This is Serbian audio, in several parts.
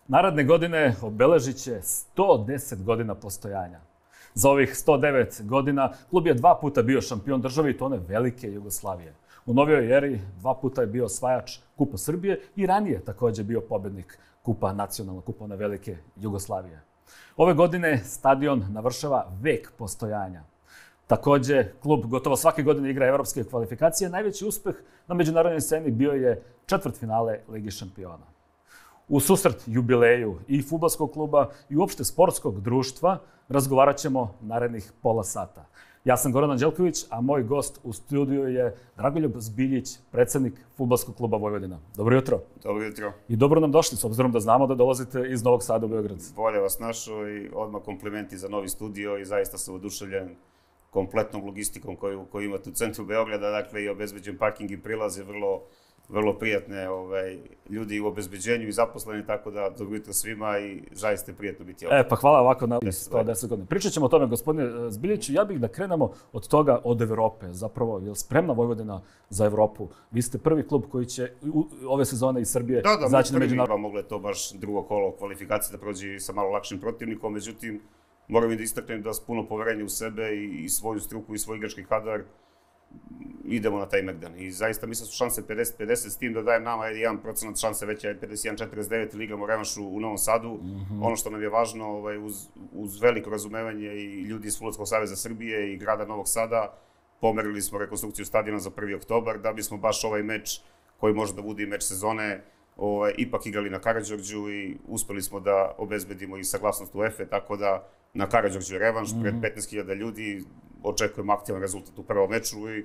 Naredne godine obeležit će 110 godina postojanja. Za ovih 109 godina klub je 2 puta bio šampion države i to one velike Jugoslavije. U novijoj eri 2 puta je bio osvajač Kupa Srbije i ranije također bio pobednik Kupa nacionalna, Kupa one velike Jugoslavije. Ove godine stadion navršava vek postojanja. Također, klub gotovo svake godine igra evropske kvalifikacije. Najveći uspeh na međunarodnoj sceni bio je četvrtfinale Ligi šampiona. U susret jubileju i fudbalskog kluba i uopšte sportskog društva razgovarat ćemo narednih pola sata. Ja sam Goran Anđelković, a moj gost u studiju je Dragoljub Zbiljić, predsjednik Fudbalskog kluba Vojvodina. Dobro jutro. Dobro jutro. I dobro nam došli, s obzirom da znamo da dolazite iz Novog Sada u Beograd. Bolje vas našao i odmah komplimenti za novi studio i zaista sam oduševljen kompletnom logistikom koju imate u centru Beograda, dakle i obezbeđen parking i prilaze, vrlo prijatne ljudi u obezbeđenju i zaposleni, tako da dobro jutro svima i zaista je prijatno biti ovdje. Pa hvala ovako na 110 godina. Pričat ćemo o tome, gospodine Zbiljiću. Ja bih da krenemo od toga, od Evrope. Zapravo, je li spremna Vojvodina za Evropu? Vi ste prvi klub koji će ove sezone iz Srbije zaći na međunarodno. Moglo je to baš drugo kolo kvalifikacije da prođe sa malo lakšim protivnikom, međutim, moram i da istaknem da s puno poverenja u sebe i svoju struku i svoj igrački kadar idemo na taj Megdan. I zaista mislim su šanse 50-50, s tim da dajem nama 1% šanse veća je 51-49 ili igramo revanšu u Novom Sadu. Ono što nam je važno, uz veliko razumevanje i ljudi iz Fudbalskog saveza Srbije i grada Novog Sada, pomerili smo rekonstrukciju stadiona za 1. oktobar, da bismo baš ovaj meč, koji može da bude i meč sezone, ipak igrali na Karađorđu i uspeli smo da obezbedimo i saglasnost UEFA, tako da na Karađorđu je revanš pred 15.000 ljudi, očekujemo aktivan rezultat u prvom meču i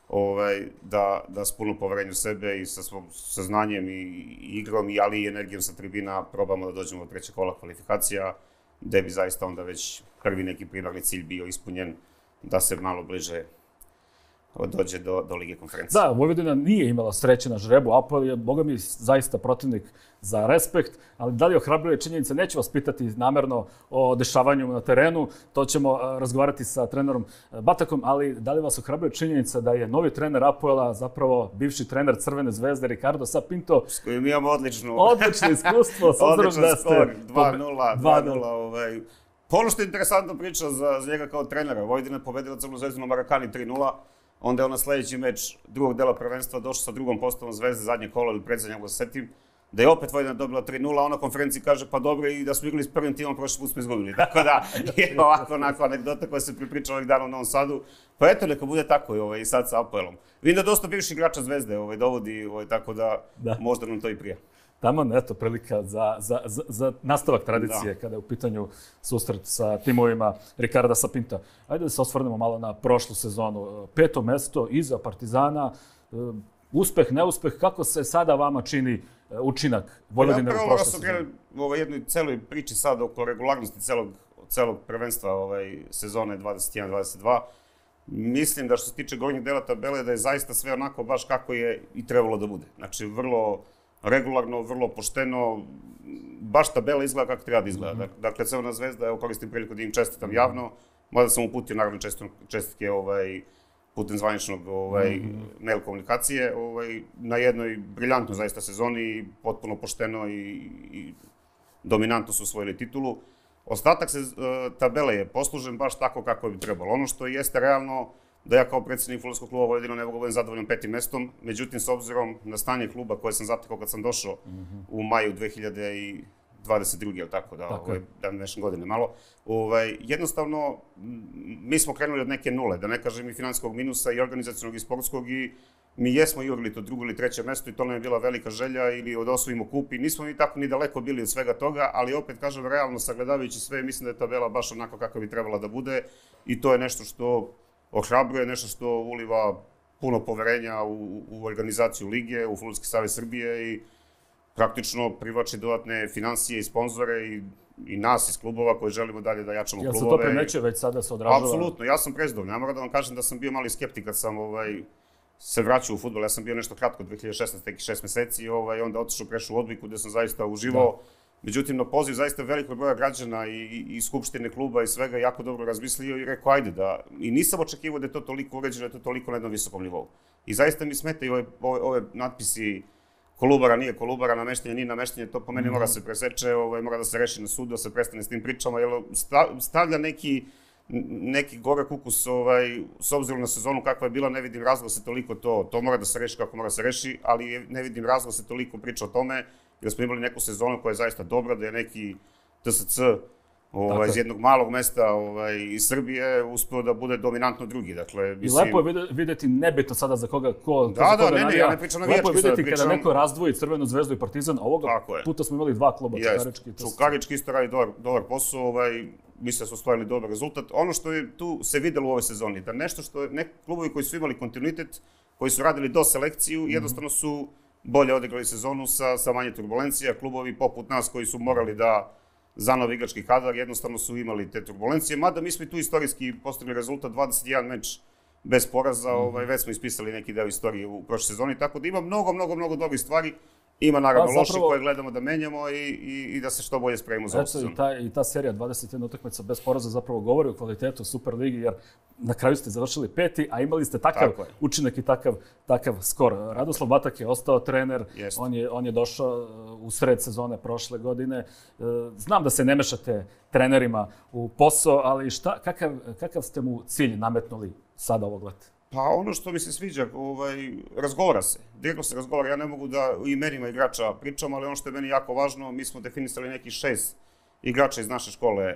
da s puno poverenja u sebe i sa svom saznanjem i igrom, ali i energijom sa tribina probamo da dođemo do trećeg kola kvalifikacija, gde bi zaista onda već prvi neki primarni cilj bio ispunjen, da se malo bliže dođe do Lige konferencije. Da, Vojvodina nije imala sreće na žrebu, Apoel je, boga mi, zaista protivnik za respekt, ali da li ohrabruje činjenica, neću vas pitati namerno o dešavanju na terenu, to ćemo razgovarati sa trenerom Batakom, ali da li vas ohrabruje činjenica da je novi trener Apoela zapravo bivši trener Crvene zvezde Ricardo Sapinto, s kojim imamo odlično iskustvo, s obzirom da ste 2:0. Ono što je interesantna priča za njega kao trenera, Vojvodina je pobedila Crvenu zvezdu na Marakani 3:0, onda je on na sljedeći meč drugog dela prvenstva došao sa drugom postavom Zvezde, zadnje kolo ili predzadnje, ako se setim, da je opet Vojvodina dobila 3:0, a on na konferenciji kaže pa dobro i da smo igrali s prvim timom, prošli put smo izgubili. Tako da je ovako onako anegdota koja se pripriča ovih dana u Novom Sadu. Pa eto, neka bude tako i sad sa Apoelom. Vidim da dosta bivših igrača Zvezde dovodi, tako da možda nam to i prija. Taman, eto, prilika za nastavak tradicije kada je u pitanju susret sa timovima Ricarda Sapinta. Ajde da se osvrnemo malo na prošlu sezonu. 5. mesto iza Partizana, uspeh, neuspeh, kako se sada vama čini učinak Vojvodine u prošle sezone? U jednoj celoj priči sad oko regularnosti celog prvenstva sezone 21-22, mislim da što se tiče gornjeg dela tabele da je zaista sve onako baš kako je i trebalo da bude. Znači, vrlo regularno, vrlo pošteno, baš tabela izgleda kako treba da izgleda. Dakle, Crvena zvezda, evo koristim priliku da im čestitam javno, mada sam uputio naravno čestitke putem zvaničnog mail komunikacije, na jednoj briljantnoj zaista sezoni, potpuno pošteno i dominantno su osvojili titulu. Ostatak tabele je poslužen baš tako kako bi trebalo. Ono što jeste realno, da ja kao predsjednik Fudbalskog kluba Vojvodina ne mogu da budem zadovoljan 5. mestom, međutim, s obzirom na stanje kluba koje sam zatekao kad sam došao u maju 2022. ili tako, da nešem godine malo, jednostavno, mi smo krenuli od neke nule, da ne kažem i finansijskog minusa i organizacionog i sportskog i mi jesmo jurili to 2. ili 3. mesto i to nam je bila velika želja ili da osvojimo kup i nismo ni tako ni daleko bili od svega toga, ali opet kažem realno sagledavajući sve, mislim da je tabela baš onako kako bi trebala da bude i to je nešto što ohrabruje, nešto što uliva puno poverenja u organizaciju lige, u Fudbalski savez Srbije i praktično privlači dodatne financije i sponzore i nas iz klubova koji želimo dalje da jačamo klubove. Jel se to primećuje već sada se odražava? Apsolutno, ja sam prezadovoljan. Ja moram da vam kažem da sam bio mali skeptik kad sam se vraćao u fudbal. Ja sam bio nešto kratko, 2016, nekih 6 meseci, onda otišao, prešao u Odbojku gde sam zaista uživao. Međutim, na poziv zaista velikog broja građana i skupštine kluba i svega jako dobro razmislio i rekao ajde da... I nisam očekivao da je to toliko uređeno, da je to toliko na jednom visokom nivou. I zaista mi smetaju ove natpisi Kolubara nije Kolubara, nameštenje nije nameštenje, to po meni mora se preseče, mora da se reši na sudu, da se prestane s tim pričama, jer stavlja neki gorak ukus, s obzirom na sezonu kakva je bila, ne vidim razlog se toliko to mora da se reši kako mora da se reši, ali ne vidim razlog se toliko priča o tome, jer smo imali neku sezonu koja je zaista dobra, da je neki TSC iz jednog malog mesta iz Srbije uspeo da bude dominantno drugi. Dakle, I lepo je videti, nebitno sada za koga, ko ja ne pričam navijački. Lepo je videti kada neko razdvoji Crvenu zvezdu i Partizan, ovoga puta smo imali dva kluba, Čukarički. Čukarički isto radi dobar posao, mislim da su ostvarili dobar rezultat. Ono što je tu se videlo u ovoj sezoni, da nešto što neki klubovi koji su imali kontinuitet, koji su radili do selekciju, jednostavno su bolje odigrali sezonu sa manje turbulencija. Klubovi poput nas koji su morali da zanove igrački kadar, jednostavno su imali te turbulencije, mada mi smo i tu istorijski postigli rezultat, 21 meč bez poraza, već smo ispisali neki deo istorije u prošle sezoni, tako da ima mnogo dobrih stvari, ima naravno loše koje gledamo da menjamo i da se što bolje spremimo za ovu sezonu. I ta serija 21 utakmica bez poraza zapravo govori o kvalitetu Superligi, jer na kraju ste završili 5. a imali ste takav učinak i takav skor. Radoslav Batak je ostao trener, on je došao u sred sezone prošle godine. Znam da se ne mešate trenerima u posao, ali kakav ste mu cilj nametnuli sada ovog leta? Pa ono što mi se sviđa, razgovara se, direktno se razgovara, ja ne mogu da o imenima igrača pričam, ali ono što je meni jako važno, mi smo definisali nekih 6 igrača iz naše škole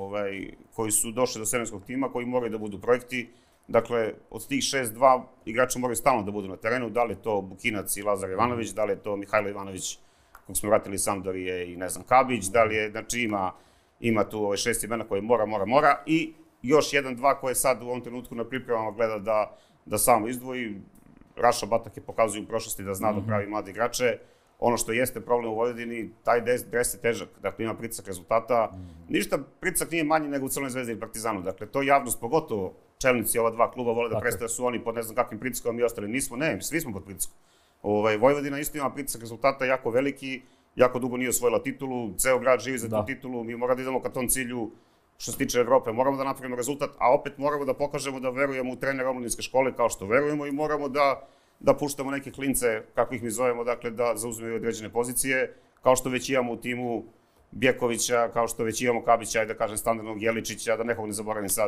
koji su došli do seniorskog tima, koji moraju da budu projekti. Dakle, od tih 6, 2 igrača moraju stalno da budu na terenu, da li je to Bukinac i Lazar Ivanović, da li je to Mihajlo Ivanović, kog smo vratili iz Sampdorije i ne znam, Kabić, da li je, znači ima tu 6 imena koje mora i još 1, 2 koje sad u ovom trenutku na pripremama gleda da samo izdvoji. Raša Batak je pokazuje u prošlosti da zna da pravi mlade igrače. Ono što jeste problem u Vojvodini, taj dres je težak, dakle ima pritisak rezultata. Ništa pritisak nije manji nego u Crvenoj zvezdi i Partizanu, dakle to javnost, pogotovo čelnici ova dva kluba vole da predstave su oni pod ne znam kakvim pritiskom, mi ostali nismo, ne, svi smo pod pritiskom. Vojvodina isto ima pritisak rezultata jako veliki, jako dugo nije osvojila titulu, ceo grad živi za tu titulu, mi moramo da idemo ka tom cilju. Što se tiče Evrope, moramo da napravimo rezultat, a opet moramo da pokažemo da verujemo u trenera omladinske škole kao što verujemo i moramo da puštamo neke klince, kako ih mi zovemo, dakle da zauzmeju određene pozicije, kao što već imamo u timu Bjekovića, kao što već imamo Kabića, ajde da kažem standardnog Jeličića, da nekog ne zaboravim sad,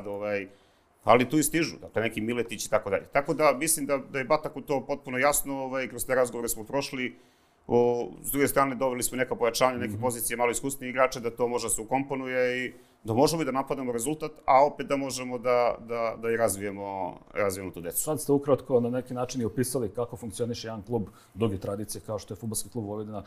ali tu i stižu, dakle neki Miletić i tako dalje. Tako da mislim da je Bataku to potpuno jasno, kroz te razgovore smo prošli. S druge strane, doveli smo neka pojačanja, neke pozicije malo iskusnije igrače, da to može da se ukomponuje i da možemo i da napadamo rezultat, a opet da možemo da i razvijemo tu decu. Sad ste ukratko na neki način i opisali kako funkcioniše jedan klub duge tradicije, kao što je fudbalski klub Vojvodina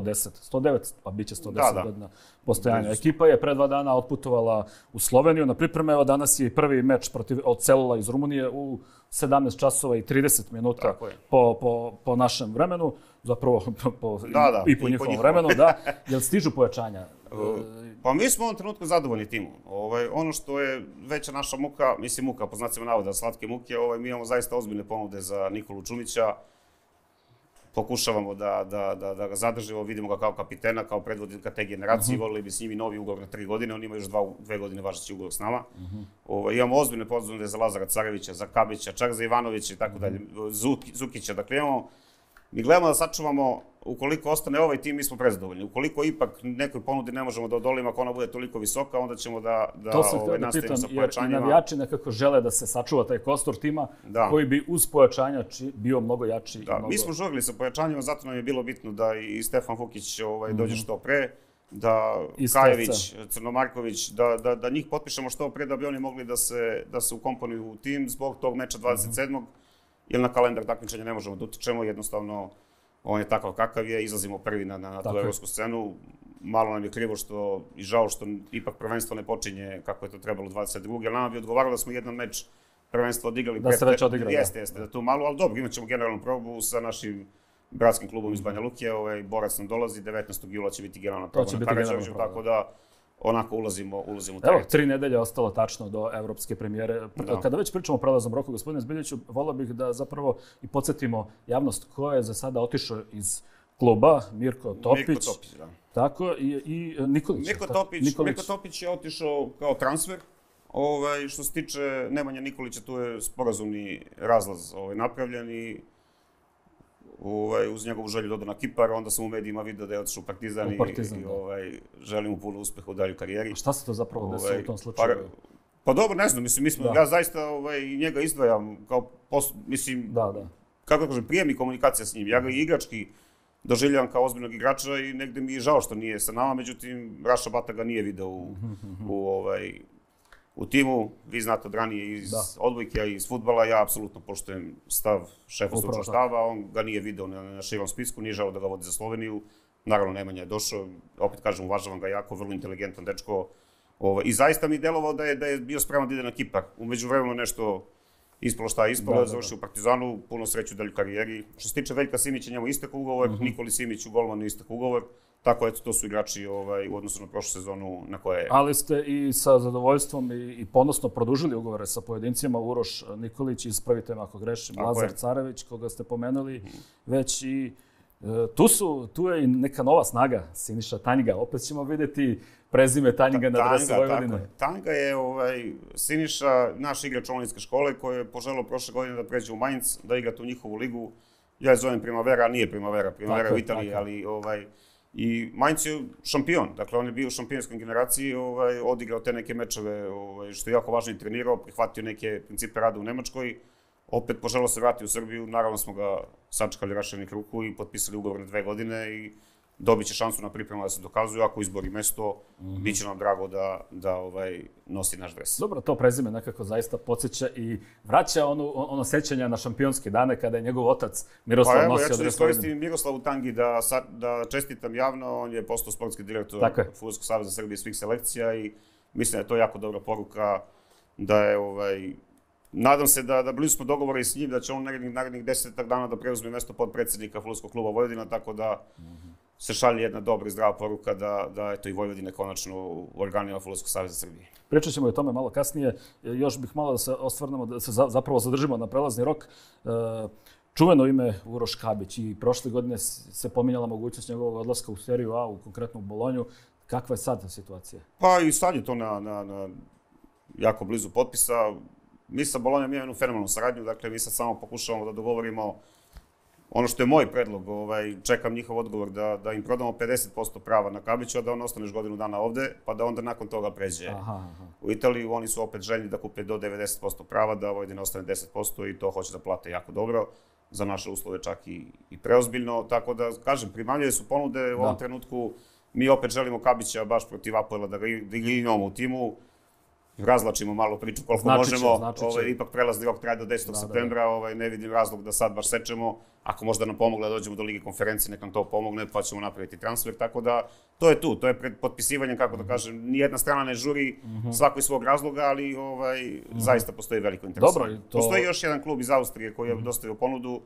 109, a bit će 110 godina postojanja. Ekipa je pre 2 dana otputovala u Sloveniju na pripreme, evo danas je i prvi meč protiv Celula iz Rumunije u 17 časova i 30 minuta po našem vremenu, zapravo i po njihovom vremenu, da. Jel stižu pojačanja? Pa mi smo u ovom trenutku zadovoljni timom. Ono što je veća naša muka, mislim muka po znacima navoda, slatke muke, mi imamo zaista ozbiljne ponude za Nikolu Čumića. Pokušavamo da ga zadržimo, vidimo ga kao kapitena, kao predvodnika te generacije, volili bi s njimi novi ugovor na 3 godine, on ima još 2 godine važeći ugovor s nama. Imamo ozbiljne ponude za Lazara Carevića, za Kabića, čak za Ivanovića i tako dalje, Zukića, dakle mi gledamo da sačuvamo, ukoliko ostane ovaj tim, mi smo prezadovoljni. Ukoliko ipak nekoj ponudi ne možemo da odolimo, ako ona bude toliko visoka, onda ćemo da nastavimo sa pojačanjima. Jer i navijači nekako žele da se sačuva taj kostur tima, koji bi uz pojačanja bio mnogo jači. Da, mi smo žurili sa pojačanjima, zato nam je bilo bitno da i Stefan Fukić dođe što pre, da Kajević, Crnomarković, da njih potpišemo što pre, da bi oni mogli da se ukomponuju u tim zbog tog meča 27. Jer na kalendar takmičenja ne možemo da utičemo, jednostavno on je takav kakav je, izlazimo prvi na tu evropsku scenu. Malo nam je krivo i žao što ipak prvenstvo ne počinje kako je to trebalo 22. Jer nama bi odgovaralo da smo jedan meč prvenstva odigrali. Da se već odigrali. Jeste, da tu malo, ali dobro, imat ćemo generalnu probu sa našim bratskim klubom iz Banja Luke. Borac nam dolazi, 19. jula će biti generalna proba na Karađorđu, tako da onako ulazimo u taj. Evo, 3 nedelje je ostalo tačno do evropske premijere. Kada već pričamo o prelaznom roku, gospodine Zbiljiću, volio bih da zapravo i podsjetimo javnost ko je za sada otišao iz kluba, Mirko Topić. Mirko Topić, da. Tako, i Nikolić. Mirko Topić je otišao kao transfer. Što se tiče Nemanja Nikolića, tu je sporazumni razlaz napravljen i uz njegovu želju da ode na Kipar, onda sam u medijima vidio da je otišao u Partizan, i želim mu puno uspeha u daljoj karijeri. A šta se to zapravo desilo u tom slučaju? Pa dobro, ne znam, ja zaista njega izdvajam kao, kako da kažem, prijemni komunikacija s njim. Ja ga i igrački doživljavam kao ozbiljnog igrača i negde mi je žao što nije sa nama, međutim, Raša Bata ga nije video u timu. Vi znate od ranije iz odbojke, a i iz fudbala, ja apsolutno poštujem stav šefa stručnog štaba, on ga nije video na širom spisku, nije žao da ga vodi za Sloveniju. Naravno, Nemanja je došao, opet kažem, uvažavam ga jako, vrlo inteligentan dečko. I zaista mi je delovao da je bio spreman da ide na Kipar. Umeđu vremenu nešto ispalo šta je ispalo, završio u Partizanu, puno sreću u daljoj karijeri. Što se tiče Veljka Simića, njemu istek ugovor, Nikoli Simiću, golmanu istek ugovor. Tako, eto, to su igrači u odnosu na prošlu sezonu na koje je... Ali ste i sa zadovoljstvom i ponosno produžili ugovore sa pojedincima. Uroš Nikolić, ispravite me ako grešim, Lazar Carević, koga ste pomenuli, već i tu je i neka nova snaga, Siniša Tanjga. Opet ćemo vidjeti prezime Tanjga na dresu Vojvodine. Tanjga je Siniša, naš igrač omladinske škole, koji je poželeo prošle godine da pređe u Mainz, da igrate u njihovu ligu. Ja je zovem Primavera, a nije Primavera u Italiji, ali i Mainz je šampion. Dakle, on je bio u šampionskoj generaciji, odigrao te neke mečeve, što je jako važno, i trenirao, prihvatio neke principe rada u Nemačkoj. Opet poželeo se vrati u Srbiju, naravno smo ga sačekali raširenih ruku i potpisali ugovor na 2 godine i dobit će šansu na pripremu da se dokazuje. Ako izbori mesto, bit će nam drago da nosi naš dres. Dobro, to prezime nekako zaista podsjeća i vraća ono sećanja na šampionske dane kada je njegov otac Miroslav nosio dres. Ja ću da iskoristim Miroslavu Tangi da čestitam javno. On je postao sportski direktor Fudbalskog saveza Srbije svih selekcija i mislim da je to jako dobra poruka da je nadam se da blizu smo dogovora i s njim, da će on narednih 10 dana da preuzme mesto podpredsjednika Fudbalskog kluba Vojvodina, tako da se šalje jedna dobra i zdrava poruka da eto i Vojvodina konačno u organima Fudbalskog saveza Srbije. Pričat ćemo i o tome malo kasnije. Još bih malo da se osvrnemo, da se zapravo zadržimo na prelazni rok. Čuveno ime Uroš Kabić i prošle godine se pominjala mogućnost njegovog odlaska u seriju A, konkretno u Bolonju. Kakva je sad situacija? Pa i sad je to na jako blizu potpisa. Mi sa Bolonjom imamo jednu fenomenalnu saradnju, dakle mi sad samo pokušavamo da dogovorimo ono što je moj predlog, čekam njihov odgovor da im prodamo 50% prava na Kabića, da on ostane još godinu dana ovde, pa da onda nakon toga pređe u Italiju. Oni su opet željni da kupe do 90% prava, da Vojvodina ostane 10% i to hoće da plate jako dobro, za naše uslove čak i preozbiljno. Tako da, kažem, primamljive su ponude u ovom trenutku. Mi opet želimo Kabića baš protiv Apoela da ga imamo u timu. Razlačimo malo priču koliko možemo. Ipak prelazni rok traje do 10. septembra, ne vidim razlog da sad baš sečemo. Ako možda nam pomogle da dođemo do Lige konferencije, nek nam to pomogne, pa ćemo napraviti transfer. Tako da, to je tu. To je pred potpisivanjem, kako da kažem, nijedna strana ne žuri, svako iz svog razloga, ali zaista postoji veliko interesovanje. Postoji još jedan klub iz Austrije koji je dostavio ponudu,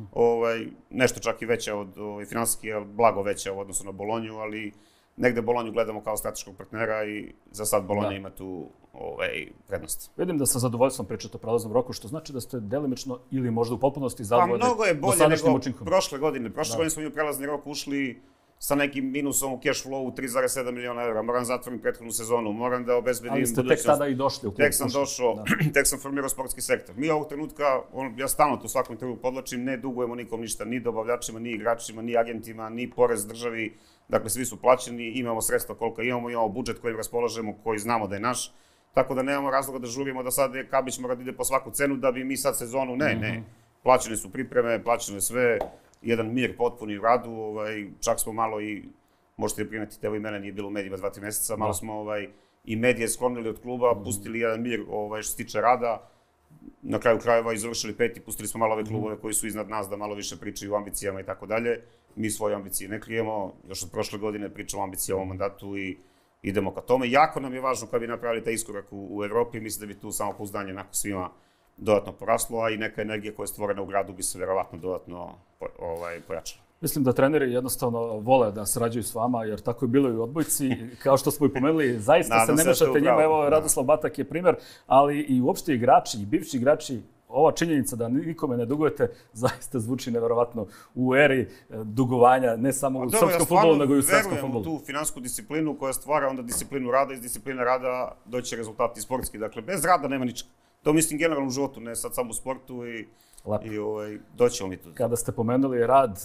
nešto čak i veća od finansijski, blago veća u odnosu na Bolonju, ali negde Bolonju gledamo kao strateškog partnera i za sad Bolonja ima tu prednost. Vidim da sa zadovoljstvom pričate o prelaznom roku, što znači da ste delimično ili možda u potpunosti zadovoljni dosadašnjim učinkom. Pa mnogo je bolje nego prošle godine. Prošle godine smo mi u prelazni rok ušli sa nekim minusom u cash flowu 3,7 miliona evra. Moram zatvoriti prethodnu sezonu, moram da obezbedim budućnost. Ali ste tek tada i došli u klub. Tek sam došao, tek sam formirao sportski sektor. Mi ovog trenutka, ja stalno to u svakom intervju podlačim, ne dugujemo nikom ništa, ni dobavljačima, ni igračima, ni agentima, ni porez državi. Dakle, svi su plaćeni, imamo sredstva koliko imamo budžet kojim raspolažemo, koji znamo da je naš. Tako da nemamo razloga da žurimo da sad Kabić mora da ide po svaku cenu da bi mi sad sezonu, ne. Plaćene su pripreme, plaćeno je sve, jedan mir potpuni u radu, čak smo malo i, možete primetiti, evo i mene nije bilo u medijima 2-3 meseca, malo smo i medije sklonili od kluba, pustili jedan mir što se tiče rada, na kraju krajeva izvršili 5. Pustili smo malo ove klubove koji su iznad nas da malo više pričaju o ambicijama i tako dalje. Mi svoje ambicije ne krijemo, još od prošle godine pričamo o ambicijama u mandatu i idemo ka tome. Jako nam je važno kad bi napravili taj iskorak u Evropi, mislim da bi tu samopouzdanje nakon svima dodatno poraslo, a i neka energija koja je stvorena u gradu bi se verovatno dodatno pojačala. Mislim da treneri jednostavno vole da sarađuju s vama, jer tako je bilo i u odbojci. Kao što smo i pomenuli, zaista se ne mešate njima. Evo, Radoslav Batak je primer, ali i uopšte igrači, i bivši igrači, ova činjenica da nikome ne dugujete zaista zvuči neverovatno u eri dugovanja, ne samo u srpskom fudbalu, nego i u svetskom fudbalu. Verujem u tu finansijsku disciplinu koja stvara onda disciplinu rada, iz discipline rada doći rezultati sportski. Dakle, bez rada nema ničega. To mislim generalno u životu, ne sad samo u sportu i doćemo mi tu. Kada ste pomenuli rad,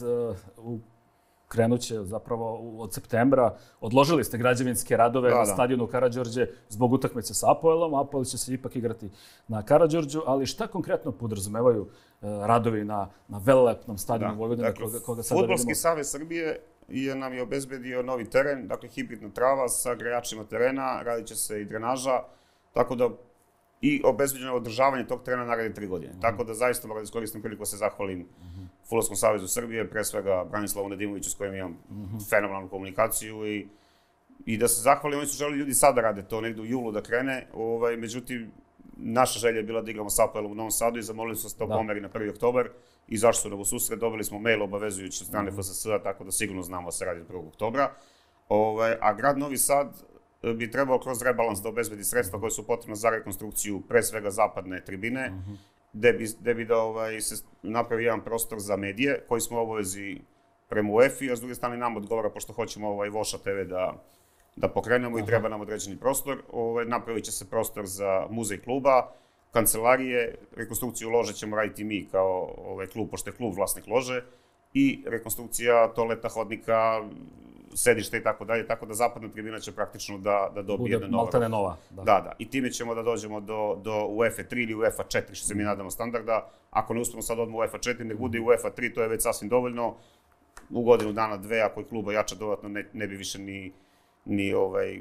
krenuće zapravo od septembra, odložili ste građevinske radove na stadionu Karađorđe zbog utakmice sa Apoelom. Apoel će se ipak igrati na Karađorđu, ali šta konkretno podrazumevaju radovi na velelepnom stadionu Vojvodine koga sada vidimo? Fudbalski savez Srbije nam je obezbedio novi teren, dakle hibridna trava sa grejačima terena, radit će se i drenaža, tako da i obezbeđeno održavanje tog terena naredne 3 godine. Tako da zaista moram da iskoristim priliku da se zahvalim Fudbalskom savezu Srbije, pre svega Branislavu Nedimoviću s kojim imam fenomenalnu komunikaciju i da se zahvalim, oni su želeli ljudi sad da rade to, negde u julu da krene, međutim, naša želja je bila da igramo s Apoelom u Novom Sadu i zamolili su se to pomeri na 1. oktobar, izašli su nam u susret, dobili smo mail obavezujući od strane FSS-a, tako da sigurno znamo da se radi od 1. oktobra. A grad Novi Sad bi trebao kroz rebalans da obezbedi sredstva koje su potrebna za rekonstrukciju, pre svega zapadne tribine, gde bi da se napravi jedan prostor za medije, koji smo u obavezi prema UEFA-i, a s druge strane nam odgovara, pošto hoćemo Voša TV da pokrenemo i treba nam određeni prostor. Napravit će se prostor za muzej kluba, kancelarije, rekonstrukciju lože ćemo raditi mi kao klub, pošto je klub vlasnik lože, i rekonstrukcija toaleta, hodnika, sedište i tako dalje, tako da zapadna tribina će praktično da dobije jedna nova. Maltene nova. Da. I time ćemo da dođemo do UEFA 3 ili UEFA 4, što se mi nadamo standarda. Ako ne uspemo sad odmah UEFA 4, nek bude i UEFA 3, to je već sasvim dovoljno. U godinu dana, 2, ako je kluba jača dodatno, ne bi više ni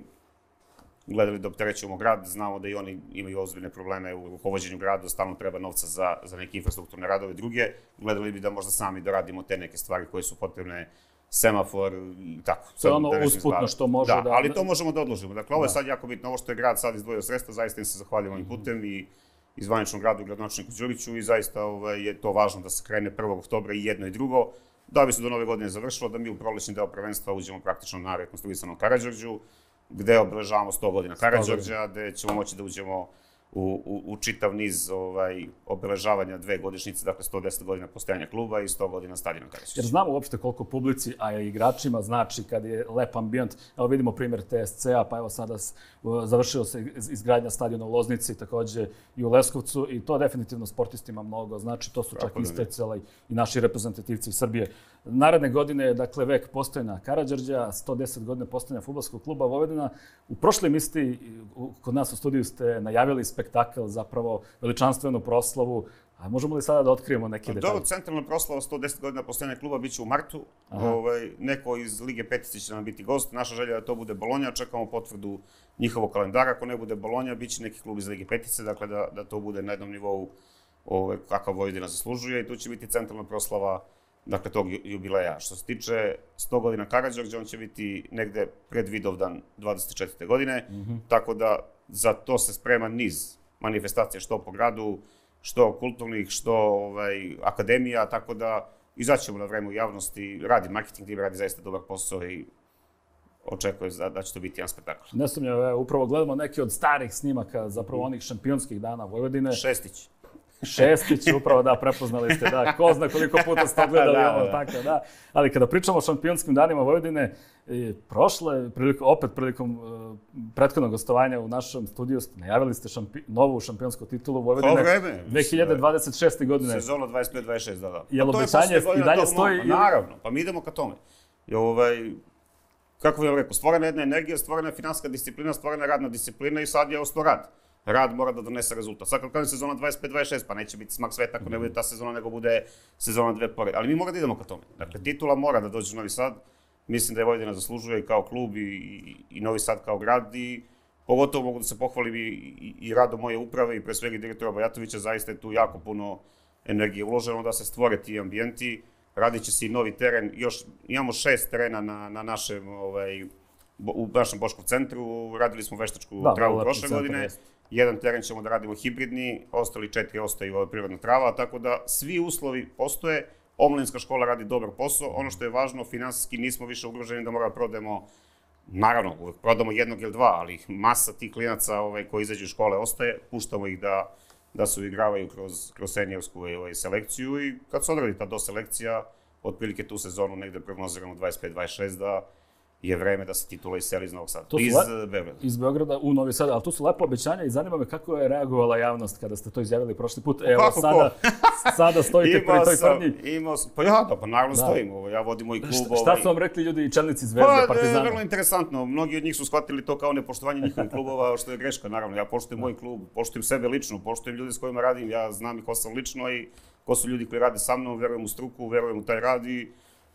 gledali da opterećujemo grad. Znamo da i oni imaju ozbiljne probleme u rukovođenju grada, stalno treba novca za neke infrastrukturne radove druge. Gledali bi da možda sami doradimo te neke stvari koje su potrebne, semafor i tako. To je ono usputno što može da... Da, ali to možemo da odložimo. Dakle, ovo je sad jako bitno, ovo što je grad sad izdvojio sredstva, zaista im se zahvaljujem ovim putem i zvaničnom gradu i gradonačelniku Đuriću i zaista je to važno da se krene 1. oktobra i jedno i drugo, da bi se do nove godine završilo, da mi u prolećni deo prvenstva uđemo praktično na rekonstruisanom Karađorđu, gde obeležavamo 100 godina Karađorđa, gde ćemo moći da uđemo u čitav niz obeležavanja 2 godišnjice, dakle 110 godina postojanja kluba i 100 godina stadiona Karađorđa. Jer znamo uopšte koliko publici, a i igračima znači kad je lep ambijent. Evo vidimo primjer TSC-a, pa evo sada završio se izgradnja stadiona u Loznici, takođe i u Leskovcu i to definitivno sportistima mnogo znači. To su čak isticali i naši reprezentativci iz Srbije. Naredne godine je, dakle, vek postojanja Karađorđa, 110 godina postojanja fudbalskog kluba Vojvodina. U prošloj emisiji kod nas u studiju ste najavili spektakl, zapravo veličanstvenu proslavu. A možemo li sada da otkrijemo neke detalje? Dobro, centralna proslava 110 godina postojanja kluba biće u martu. Neko iz Lige Petice će nam biti gost. Naša želja je da to bude Bolonja. Čekamo potvrdu njihovog kalendara. Ako ne bude Bolonja, bit će neki klub iz Lige Petice. Dakle, da to bude na jednom nivou kakav Vojvodina zaslužuje. I tu će biti centralna proslava tog jubileja. Što se tiče 100 godina Karađorđa, on će biti negde pred Vidovdan 24. godine. Tako da za to se sprema niz manifestacija što po gradu, što kulturnih, što akademija, tako da izaćemo na vreme u javnosti, radi marketing tim, radi zaista dobar posao i očekuje da će to biti jedan spektakl. Ne sumnjam, upravo gledamo neke od starih snimaka, zapravo onih šampionskih dana Vojvodine. Šestić, upravo da, prepoznali ste, da, ko zna koliko puta ste gledali ovo, tako da. Ali kada pričamo o šampionskim danima Vojvodine, prilikom prethodnog gostovanja u našem studiju, najavili ste novu šampionsku titulu Vojvodine 2026. godine. Sezona 25-26, da. Jel obećanje i dalje stoji? Naravno, pa mi idemo ka tome. Kako bih vam rekao, stvorena jedna energija, stvorena je finansijska disciplina, stvorena je radna disciplina i sad je ostao rad. Rad mora da donese rezultat. Sad kad kaže sezona 25-26, pa neće biti smak sveta ako ne bude ta sezona, nego bude sezona 2 pored. Ali mi mora da idemo ka tome. Dakle, titula mora da dođe u Novi Sad. Mislim da je Vojvodina zaslužuje i kao klub i Novi Sad kao grad i pogotovo mogu da se pohvalim i radom moje uprave i pre svega direktora Bajatovića. Zaista je tu jako puno energije uloženo da se stvore ti ambijenti. Radit će se i novi teren. Još imamo 6 terena na našem u našem Boškov centru. Radili smo veštačku travu prošle godine. Jedan teren ćemo da radimo hibridni, ostali 4 ostaju prirodna trava, tako da svi uslovi postoje. Omladinska škola radi dobar posao. Ono što je važno, finansijski nismo više ugroženi da moramo prodajemo, naravno, uvek prodamo jednog ili dva, ali masa tih klinaca koji izađu iz škole ostaje. Puštamo ih da se uigravaju kroz seniorsku selekciju i kad se odradi ta doselekcija, otprilike tu sezonu negde prognoziramo 25-26 je vreme da se titula iseli iz Novog Sada, Beograda. Iz Beograda u Novi Sad, ali tu su lepo obećanja i zanima me kako je reagovala javnost kada ste to izjavili prošli put. Evo, sada stojite pri toj tvrdnji. Pa naravno stojim, ja vodim moj klub. Šta su vam rekli ljudi i čelnici Zvezde, Partizana? Vrlo interesantno, mnogi od njih su shvatili to kao nepoštovanje njihovih klubova, što je greška, naravno. Ja poštujem moj klub, poštujem sebe lično, poštujem ljude s kojima radim, ja znam ih ko sam lično i ko su ljudi koji rade sa mnom, verujem u struku, verujem u taj rad i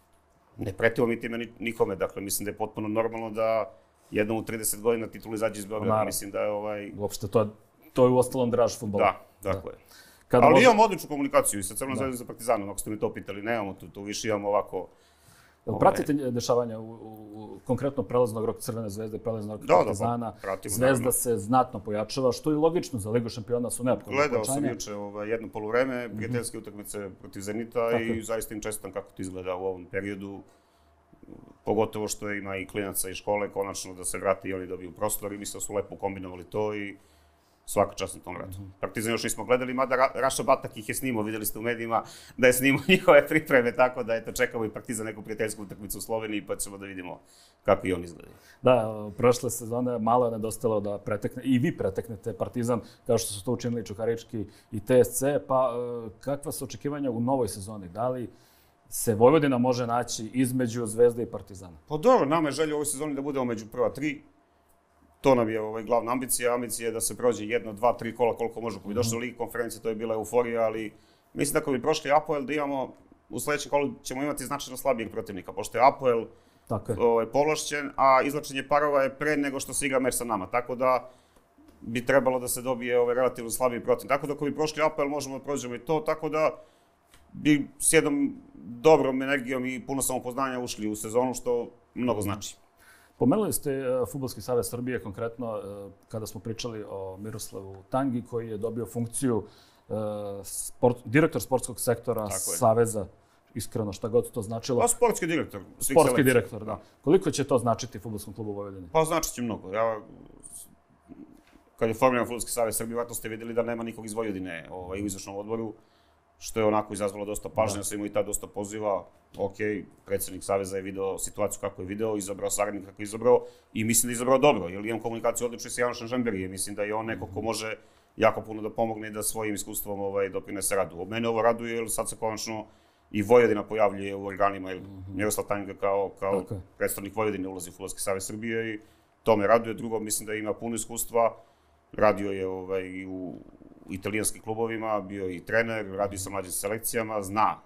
ne pretimo mi time nikome, dakle, mislim da je potpuno normalno da jednom u 30 godina titul izađe iz Beograda, mislim da je Uopšte, to je u ostalom draž futbola. Da, tako je. Ali imamo odličnu komunikaciju i sa Crvenom zvezdom za Partizanom, ako ste mi to pitali, nemamo tu više imamo ovako... Pratite dešavanja u konkretno prelaznog roka Crvene zvezde, prelaznog roka Partizana, Zvezda se znatno pojačava, što je logično za Ligu šampiona su neophodno pojačanje. Gledao sam juče jedno poluvreme, prijateljske utakmice protiv Zenita i zaista im čestitam kako to izgleda u ovom periodu. Pogotovo što ima i klinaca i škole, konačno da se vrati i oni dobiju prostor i mislim da su lepo kombinovali to i svaka čast na tom radu. Partizan još nismo gledali, mada Raša Batak ih je snimao, videli ste u medijima da je snimao njihove pripreme, tako da čekamo i Partizan neku prijateljsku utakmicu u Sloveniji pa ćemo da vidimo kako i oni izgledaju. Da, prošle sezone malo je nedostajalo da pretekne, i vi preteknete Partizan, kao što su to učinili Čukarički i TSC, pa kakva su očekivanja u novoj sezoni? Da li se Vojvodina može naći između Zvezde i Partizana? Pa dobro, nama je želja u ovoj sezoni da budemo među prva tri. To nam je glavna ambicija. Ambicija je da se prođe 1, 2, 3 kola koliko može. Ako bi došli u Ligi konferencije, to je bila euforija, ali mislim da ako bi prošli APOEL, da imamo, u sledećem kolu ćemo imati značajno slabijeg protivnika, pošto je APOEL povlašćen, a izlačenje parova je pre nego što se igra meč sa nama. Tako da bi trebalo da se dobije relativno slabiji protivnik. Tako da ako bi prošli APOEL, možemo da prođemo i to, tako da bi s jednom dobrom energijom i puno samopoznanja ušli u sezonu, što mnogo znači. Pomenuli ste Fudbalski savez Srbije, konkretno kada smo pričali o Miroslavu Tangi, koji je dobio funkciju direktor sportskog sektora Saveza. Iskreno, šta god to značilo. Pa sportski direktor. Sportski direktor, da. Koliko će to značiti Fudbalskom klubu Vojvodine? Pa značit će mnogo. Kad je formiran Fudbalski savez Srbije, vratno ste vidjeli da nema nikog iz Vojvodine u izvršnom odboru, što je onako izazvalo dosta pažnje, sam imao i tad dosta poziva. Ok, predsjednik Saveza je video situaciju kako je video, izabrao saradnik kako je izabrao i mislim da je izabrao dobro, jer imam komunikaciju odličnu sa Janošem Žemberije. Mislim da je on neko ko može jako puno da pomogne i da svojim iskustvom doprinese radu. Mene ovo raduje, jer sad se konačno i Vojvodina pojavljuje u organima, jer Miroslav Tanga kao predstavnik Vojvodine ulazi u Fudbalski savez Srbije i to me raduje. Drugo, mislim da ima puno iskustva, radio je i u italijanskim klubovima, bio i trener, radio sa mlađim selekcijama,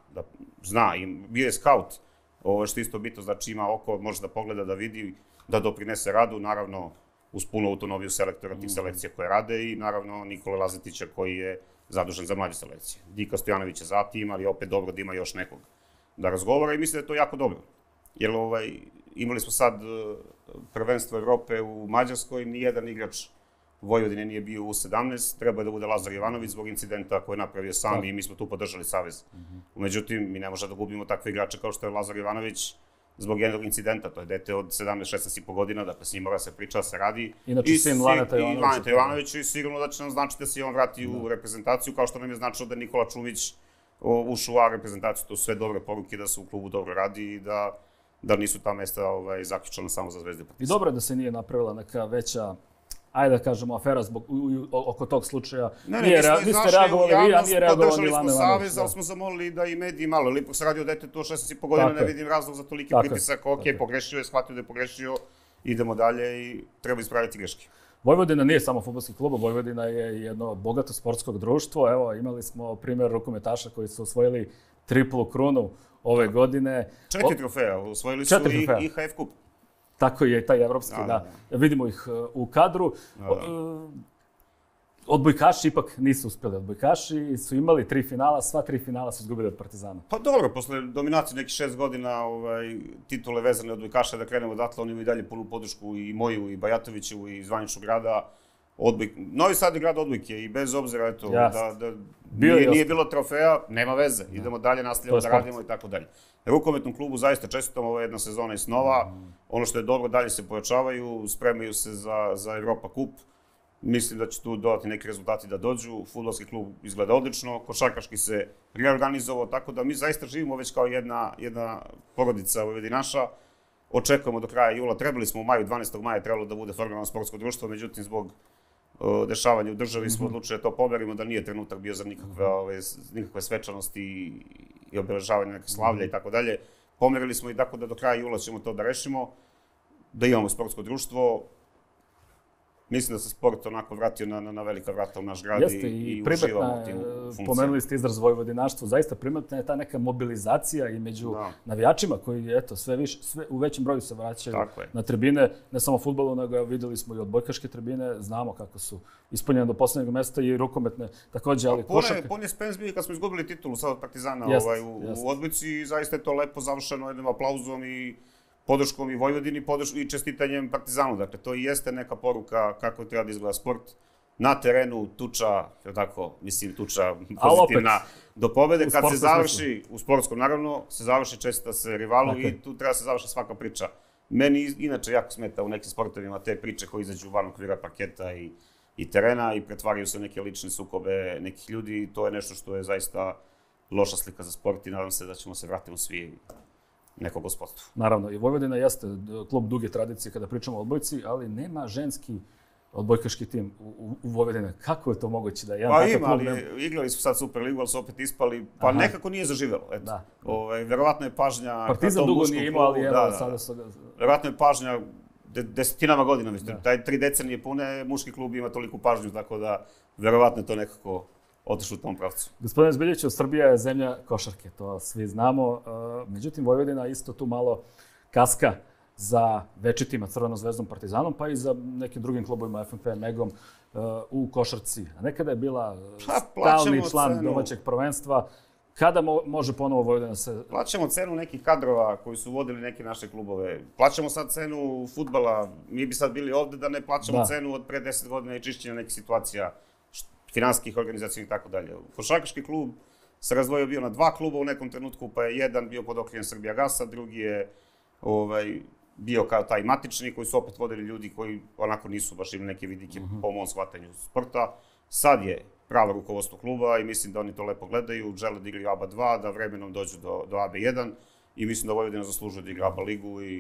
zna i bio je skaut, što je isto bitno, znači ima oko, može da pogleda, da vidi, da doprinese radu, naravno uz puno autonomiju selektora tih selekcija koje rade i naravno Nikola Lazetića koji je zadužen za mlađe selekcije. Dika Stojanović je zatim, ali opet dobro da ima još nekog da razgovara i mislim da je to jako dobro. Jer imali smo sad prvenstvo Evrope u Mađarskoj, nijedan igrač Vojvodine nije bio u 17, trebao je da bude Lazar Jovanović zbog incidenta koje je napravio sam i mi smo tu podržali Savez. Međutim, mi ne možemo da gubimo takve igrače kao što je Lazar Jovanović zbog jednog incidenta, to je dete od 17-16,5 godina, dakle s njim mora se priča, se radi. Inače sin Laneta Jovanovića i sigurno da će nam značiti da se i on vrati u reprezentaciju, kao što nam je značilo da je Nikola Čumić ušao u A reprezentaciju, to su sve dobre poruke da se u klubu dobro radi i da nisu ta mesta zaključana samo za Zvezdu i Partizan. I dobro je da se nije napravila neka veća, ajde da kažemo, afera oko tog slučaja. Niste reagovali vi, a nije reagovao ni Lane Ivanović. Savez, ali smo zamolili da i mediji malo, ali ipak se radi o detetu od 16,5 godina, ne vidim razlog za toliki pritisak. Ok, pogrešio je, shvatio da je pogrešio, idemo dalje i treba ispraviti greške. Vojvodina nije samo fudbalski klub, Vojvodina je jedno bogato sportsko društvo. Evo, imali smo primjer rukometaša koji su osvojili triplu krunu ove godine. 4 trofeja, osvojili su i IHF kup. Tako je, taj evropski, da. Vidimo ih u kadru. Odbojkaši ipak nisu uspjeli. Odbojkaši su imali 3 finala, sva 3 finala su izgubili od Partizana. Pa dobro, posle dominacije nekih 6 godina titule vezane od odbojkaša, da krenemo odatle, oni imaju i dalje punu podršku i moju, i Bajatovićevu, i zvaničnog grada. Novi Sad je grad odbojke i bez obzira da nije bilo trofeja, nema veze. Idemo dalje, nastavljamo da radimo i tako dalje. Rukometnom klubu zaista čestitam, ovo je jedna sezona i snova. Ono što je dobro, dalje se pojačavaju, spremaju se za Evropa kup. Mislim da će tu dodati neki rezultati da dođu. Fudbalski klub izgleda odlično, košarkaški se reorganizovao, tako da mi zaista živimo već kao jedna porodica vojvodinaša. očekujemo do kraja jula. Trebali smo u maju, 12. maja trebalo da bude formirano sportsko društvo, međutim zbog dešavanja u državi smo odlučili da to pomerimo, da nije trenutak bio za nikakve svečanosti i obeležavanje neke slavlja i tako dalje. Pomerili smo i tako da do kraja jula ćemo to da rešimo, da imamo sportsko društvo. Mislim da se sport onako vratio na velika vrata u naš grad i uživamo u tim funkcijama. Pomenuli ste izraz vojvodinaštvo, zaista primetna je ta neka mobilizacija i među navijačima koji, eto, sve u većem broju se vraćaju na tribine, ne samo fudbalu, nego videli smo i odbojkaške tribine, znamo kako su ispunjene do poslednjeg mesta i rukometne takođe, ali košarka. Pun je spens bio kad smo izgubili titulu sad od Partizana u odbojci i zaista je to lepo završeno jednim aplauzom i podrškom i Vojvodini i čestitanjem Partizanu. Dakle, to i jeste neka poruka kako treba da izgleda sport. Na terenu tuča, tako, mislim, tuča pozitivna do pobede. Kad se završi, u sportskom naravno, se završi čestita se rivalu i tu treba se završi svaka priča. Meni inače jako smeta u nekim sportovima te priče koje izađu van okvira parketa i terena i pretvaraju se neke lične sukobe nekih ljudi i to je nešto što je zaista loša slika za sport i nadam se da ćemo se vratiti svi neko gospodstvo. Naravno, i Vojvodina jeste klub duge tradicije kada pričamo o odbojci, ali nema ženski odbojkaški tim u Vojvodini. Kako je to moguće da jedan takav klub nema? Ali igrali su sad Superligu, ali su opet ispali, pa nekako nije zaživelo. Verovatno je pažnja... Partizan dugo nije imao, ali evo sada su ga... Verovatno je pažnja desetinama godina, taj 3 decenije pune, muški klub ima toliku pažnju, tako da verovatno je to nekako otišlo u tom pravcu. Gospodine Zbiljiću, Srbija je zemlja košarke, to svi znamo. Međutim, Vojvodina isto tu malo kaska za večitima, Crvenom zvezdom, Partizanom, pa i za nekim drugim klubovima, FNP, Megom, u košarci. A nekada je bila stalni član domaćeg prvenstva. Kada može ponovo Vojvodina se... Plaćamo cenu nekih kadrova koji su vodili neke naše klubove. Plaćamo sad cenu fudbala. Mi bi sad bili ovde da ne plaćamo cenu od pre 10 godina i čišćenja nekih situacija finansijskih, organizacijnih i tako dalje. Košarkaški klub se razdvojio bio na 2 kluba u nekom trenutku, pa je jedan bio pod okriljem Srbijagasa, drugi je bio kao taj matični, koji su opet vodili ljudi koji onako nisu baš imali neke vidike po mom shvatanju sporta. Sad je pravo rukovodstvo kluba i mislim da oni to lepo gledaju, žele da igraju ABA 2, da vremenom dođu do ABA 1 i mislim da Vojvodina zaslužuje da igra ABA ligu i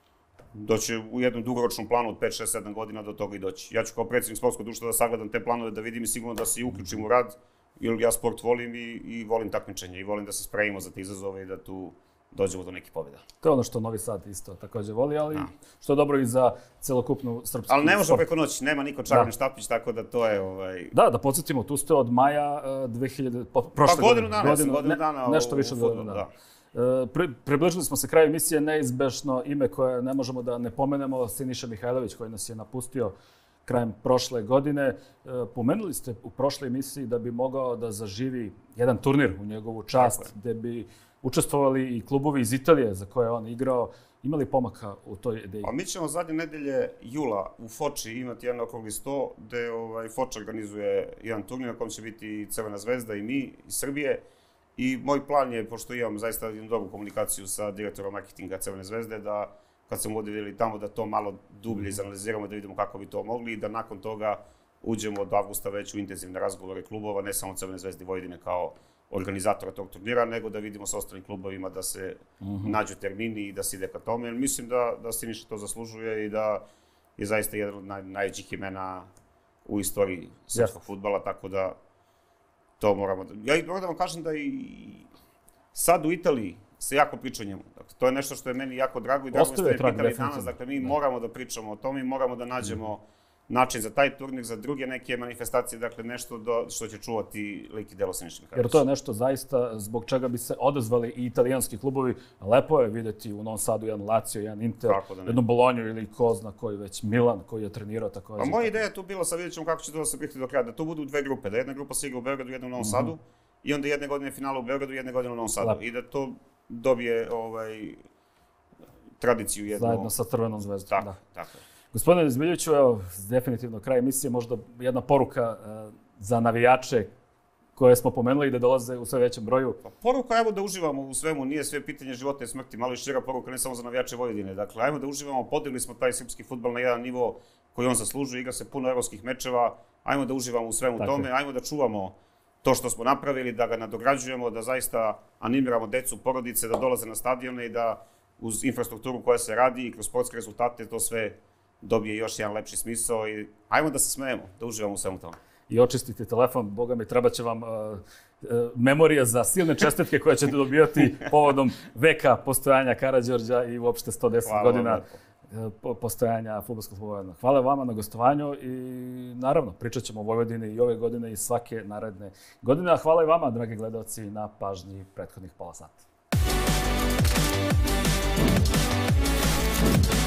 doće u jednom dugoročnom planu od 5, 6, 7 godina do toga i doći. Ja ću kao predsjednik sportskog društva da sagledam te planove, da vidim i sigurno da se i uključim u rad, jer ja sport volim i volim takmičenje i volim da se spremimo za te izazove i da tu dođemo do nekih pobjeda. To je ono što Novi Sad isto takođe voli, ali što je dobro i za celokupnu srpsku sport. Ali ne može preko noći, nema niko čarobni štapić, tako da to je... Da podsjetimo, tu ste od maja 2000... prošle godine. Godinu dana nešto više od godinu dana. Približili smo se kraju emisije, neizbešno ime koje ne možemo da ne pomenemo, Siniša Mihajlović koji nas je napustio krajem prošle godine. Pomenuli ste u prošloj emisiji da bi mogao da zaživi jedan turnir u njegovu čast, gde bi učestvovali i klubovi iz Italije za koje je on igrao. Imali pomaka u toj ideji? Mi ćemo zadnje nedelje jula u Foči imati jedan okrugli sto, gde Foča organizuje jedan turnir na kom će biti Crvena zvezda i mi iz Srbije. I moj plan je, pošto imam zaista jednu dobru komunikaciju sa direktorom marketinga Crvene zvezde, da kad sam odivili tamo da to malo dublje izanaliziramo, da vidimo kako bi to mogli i da nakon toga uđemo od avgusta već u intenzivne razgovore klubova, ne samo Crvene zvezde i Vojvodine kao organizatora tog turnira, nego da vidimo sa ostalim klubovima da se nađu termini i da se ide ka tome. Mislim da Siniša to zaslužuje i da je zaista jedan od najvećih imena u istoriji srpskog fudbala, tako da to moramo da... Ja moram da vam kažem da i sad u Italiji se jako priča o njemu. Dakle, to je nešto što je meni jako drago i drago ste me pitali danas. Dakle, mi moramo da pričamo o tome i moramo da nađemo način za taj turnir, za druge neke manifestacije, dakle nešto što će čuvati lik i delo Siniša Mihajlovića. Jer to je nešto zaista zbog čega bi se odazvali i italijanski klubovi. Lepo je videti u Novom Sadu jedan Lazio, jedan Inter, jednu Bolonju ili ko zna koji već, Milan koji je trenirao takođe. A moja ideja je tu bila, sad vidjet ćemo kako će to da se prihti do kraja, da to budu 2 grupe, da jedna grupa se igra u Beogradu, jedna u Novom Sadu i onda jedne godine finala u Beogradu, jedne godine u Novom Sadu. I da to dobije tradiciju jednu. Zajedno sa Crvenom zvezdom. Tako je. Gospodine Zbiljiću, evo, definitivno kraj emisije, možda jedna poruka za navijače koje smo pomenuli da dolaze u sve većem broju. Poruka, evo da uživamo u svemu, nije sve pitanje života i smrti, malo i šira poruka, ne samo za navijače Vojvodine. Dakle, ajmo da uživamo, podigli smo taj srpski fudbal na jedan nivo koji on zaslužuje, igra se puno evropskih mečeva, ajmo da uživamo u svemu tome, ajmo da čuvamo to što smo napravili, da ga nadograđujemo, da zaista animiramo decu, porodice, da dolaze na stadione i da uz infrastrukturu koja se radi i kroz sportske rezultate to sve dobije još jedan lepši smisao i ajmo da se smejemo, da uživamo u svemu tome. I očistite telefon, boga mi, treba će vam memorija za silne čestitke koje ćete dobijati povodom veka postojanja Karađorđa i uopšte 110 godina postojanja fudbalskog kluba. Hvala vama na gostovanju i naravno pričat ćemo o Vojvodini i ove godine i svake naredne godine. A hvala i vama, dragi gledalci, na pažnji prethodnih pola sata.